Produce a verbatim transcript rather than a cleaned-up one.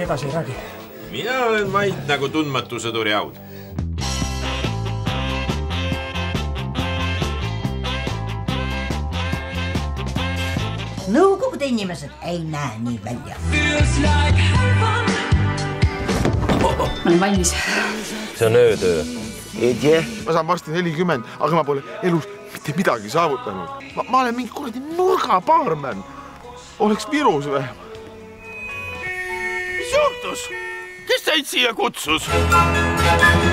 midagi edasi ei räägi. Mina olen vait nagu tundmatu sõduri aud. Nõukogude inimesed ei näe nii välja. Ma olen valmis. See on öötöö. Ei tea, ma saan varsti nelikümmend, aga ma pole elus mitte midagi saavutanud. Ma, ma olen mingi kuradi nurgapaarmän. Oleks virus või? Mis juhtus? Kes teid siia kutsus?